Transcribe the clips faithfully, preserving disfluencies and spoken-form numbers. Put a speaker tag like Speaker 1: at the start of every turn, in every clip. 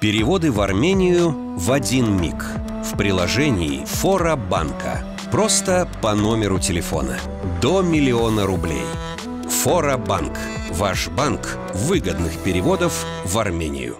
Speaker 1: Переводы в Армению в один миг. В приложении Фора банка. Просто по номеру телефона. До миллиона рублей. Фора банк. Ваш банк выгодных переводов в Армению.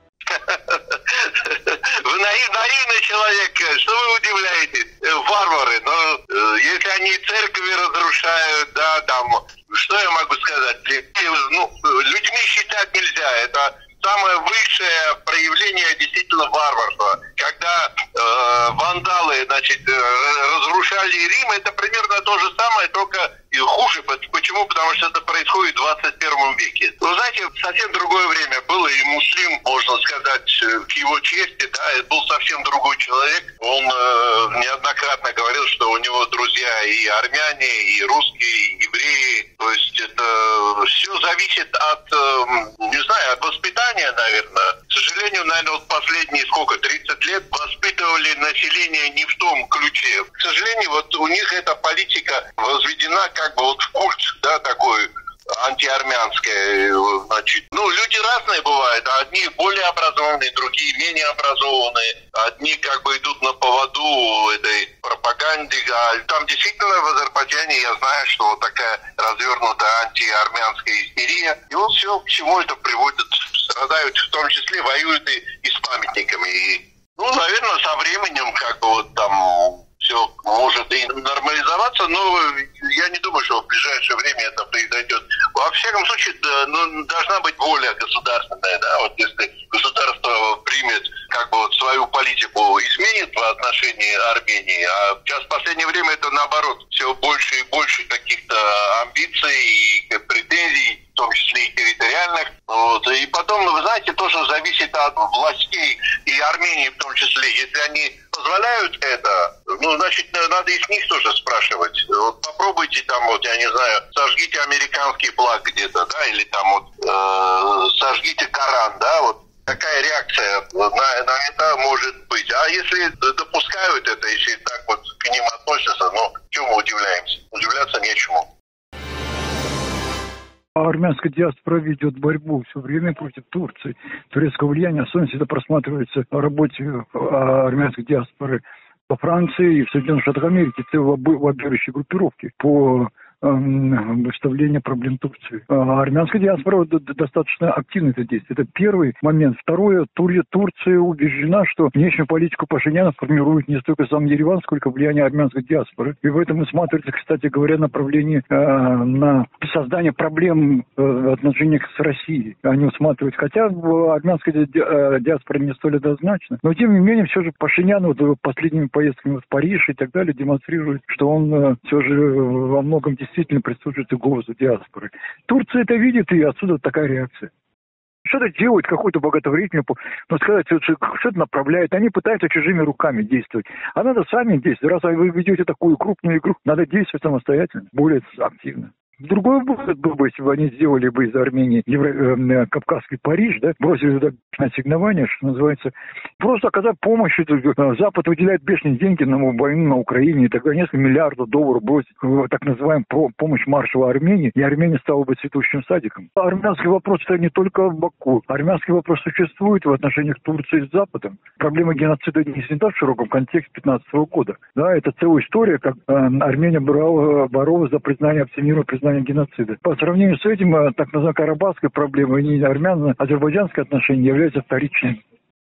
Speaker 2: Вы наивный человек. Что вы удивляетесь? Варвары. Но если они церкви разрушают, да, там, что я могу сказать? Ну, людьми считать нельзя. Это самое высшее проявление действительно варварства. Когда э, вандалы, значит, разрушали Рим, это примерно то же самое, только и хуже. Почему? Потому что это происходит в двадцать первом веке. Вы знаете, совсем другое время было, и Муслим, можно сказать, к его чести, да, это был совсем другой человек. Он э, неоднократно говорил, что у него друзья и армяне, и русские, и евреи. То есть это все зависит от, э, не знаю, от воспитания, наверное. К сожалению, наверное, вот последние сколько, тридцать лет воспитывали население не в том ключе. К сожалению, вот у них эта политика возведена как бы вот в культ, да, такой антиармянская, значит. Ну, люди разные бывают. Одни более образованные, другие менее образованные. Одни как бы идут на поводу этой пропаганды. А там действительно в Азербайджане я знаю, что вот такая развернутая антиармянская истерия. И вот все, к чему это приводит. Страдают, в том числе воюют и, и с памятниками. И, ну, наверное, со временем как бы вот там все может и нормализоваться, но я не думаю, что в ближайшее время это произойдет. Во всяком случае, да, ну, должна быть воля государственная, да, вот если государство примет как бы вот свою политику, изменит в отношении Армении, а сейчас в последнее время это наоборот, все больше и больше каких-то амбиций и претензий, в том числе и территориальных. Вот. И потом, вы знаете, тоже зависит от властей и Армении в том числе. Если они позволяют это, ну, значит, надо и с них тоже спрашивать. Вот попробуйте там, вот, я не знаю, сожгите американский флаг где-то, да, или там вот э, сожгите Коран, да, вот. Какая реакция на, на это может быть? А если допускают это, если так вот к ним относятся, ну, чему мы удивляемся? Удивляться нечему.
Speaker 3: Армянская диаспора ведет борьбу все время против Турции, турецкого влияния. Особенно это просматривается в работе армянской диаспоры во Франции и в Соединенных Штатах Америки. Это лоббирующие группировки по выставления проблем Турции. А армянская диаспора достаточно активно это действует. Это первый момент. Второе, Турция убеждена, что внешнюю политику Пашиняна формирует не столько сам Ереван, сколько влияние армянской диаспоры. И в этом усматривается, кстати говоря, направление э, на создание проблем э, в отношениях с Россией. Они усматривают, хотя армянская ди, э, диаспора не столь однозначна, но тем не менее все же Пашинян вот, последними поездками в Париж и так далее демонстрирует, что он э, все же во многом действительно прислушивается к голосу диаспоры. Турция это видит, и отсюда такая реакция. Что-то делать, какую-то благотворительную, ну, сказать, что-то направляет. Они пытаются чужими руками действовать. А надо сами действовать. Раз вы ведете такую крупную игру, надо действовать самостоятельно, более активно. Другой выход был бы, если бы они сделали бы из Армении Евро... э, Кавказский Париж, да, бросили туда ассигнования, что называется, просто оказать помощь. Запад выделяет бешеные деньги на войну на Украине, и тогда несколько миллиардов долларов бросить в так называемую помощь маршала Армении, и Армения стала бы цветущим садиком. Армянский вопрос это не только в Баку. Армянский вопрос существует в отношениях Турции с Западом. Проблема геноцида не снята в широком контексте пятнадцатого года. Да, это целая история, как э, Армения брала, боролась за признание всемирного признания геноцида. По сравнению с этим, так называемая карабахская проблема и армяно-азербайджанские отношения являются вторичными.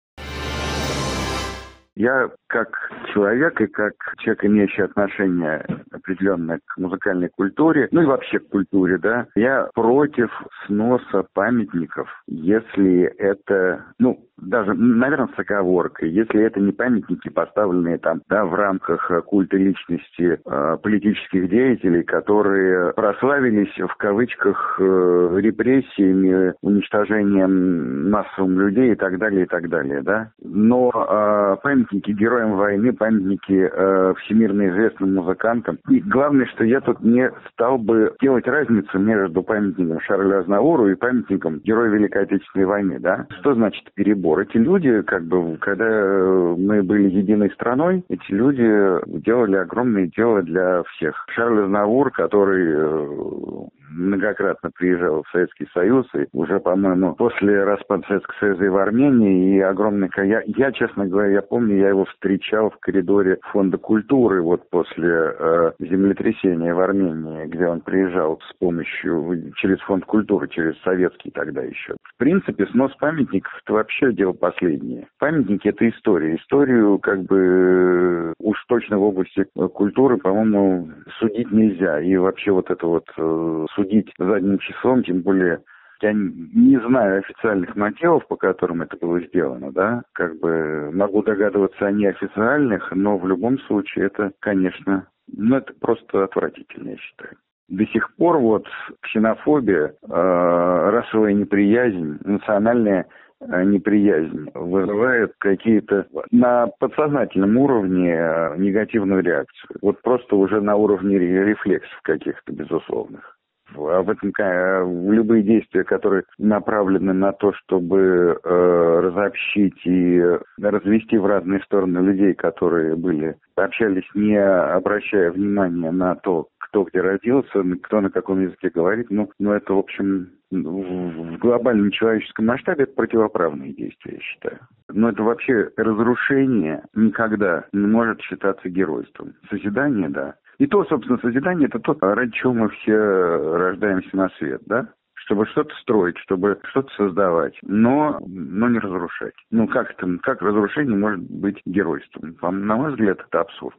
Speaker 4: Я как человек и как человек, имеющий отношение определенное к музыкальной культуре, ну и вообще к культуре, да, я против сноса памятников, если это, ну, даже, наверное, с оговоркой, если это не памятники, поставленные там, да, в рамках культа личности э, политических деятелей, которые прославились в кавычках э, репрессиями, уничтожением массовым людей и так далее, и так далее, да. Но э, памятники героям войны, памятники э, всемирно известным музыкантам. И главное, что я тут не стал бы делать разницу между памятником Шарлю Азнавуру и памятником Герою Великой Отечественной войны, да. Что значит перебор? Эти люди, как бы, когда мы были единой страной, эти люди делали огромное дело для всех. Шарль Азнавур, который многократно приезжал в Советский Союз, и уже, по-моему, после распада Советского Союза и в Армении, и огромное... Я, я, честно говоря, я помню, я его встречал в коридоре Фонда культуры вот после э, землетрясения в Армении, где он приезжал с помощью, через Фонд культуры, через советский тогда еще. В принципе, снос памятников — это вообще дело последнее. Памятники — это история. Историю, как бы, уж точно в области культуры, по-моему, судить нельзя. И вообще вот это вот э, судить задним числом, тем более, я не знаю официальных мотивов, по которым это было сделано, да, как бы могу догадываться о неофициальных, но в любом случае это, конечно, ну, это просто отвратительно, я считаю. До сих пор вот ксенофобия, э, расовая неприязнь, национальная э, неприязнь вызывает какие-то на подсознательном уровне э, негативную реакцию. Вот просто уже на уровне рефлексов каких-то безусловных. А в этом любые действия, которые направлены на то, чтобы э, разобщить и развести в разные стороны людей, которые были, общались, не обращая внимания на то, кто где родился, кто на каком языке говорит, ну, ну это, в общем, в глобальном человеческом масштабе это противоправные действия, я считаю. Но это вообще разрушение никогда не может считаться геройством. Созидание, да. И то, собственно, созидание — это то, ради чего мы все рождаемся на свет, да? Чтобы что-то строить, чтобы что-то создавать, но, но не разрушать. Ну, как это, как разрушение может быть геройством? На мой взгляд, это абсурд.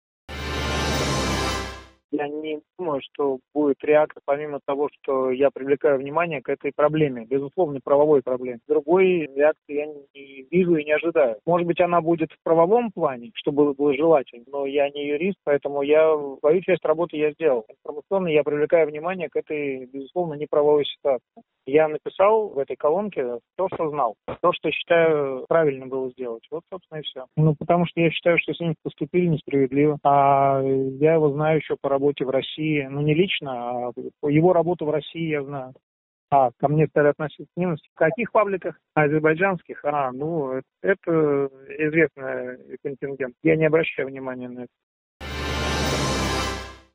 Speaker 5: Я не думаю, что будет реакция, помимо того, что я привлекаю внимание к этой проблеме, безусловно, правовой проблеме. Другой реакции я не вижу и не ожидаю. Может быть, она будет в правовом плане, что было бы желательно, но я не юрист, поэтому я свою часть работы я сделал. Информационно я привлекаю внимание к этой, безусловно, неправовой ситуации. Я написал в этой колонке то, что знал, то, что считаю правильно было сделать. Вот, собственно, и все. Ну, потому что я считаю, что с ним поступили несправедливо. А я его знаю еще по работе в России. Ну, не лично, а его работу в России я знаю. А, ко мне стали относиться к ненависти. В каких пабликах? Азербайджанских? А, ну, это, это известный контингент. Я не обращаю внимания на это.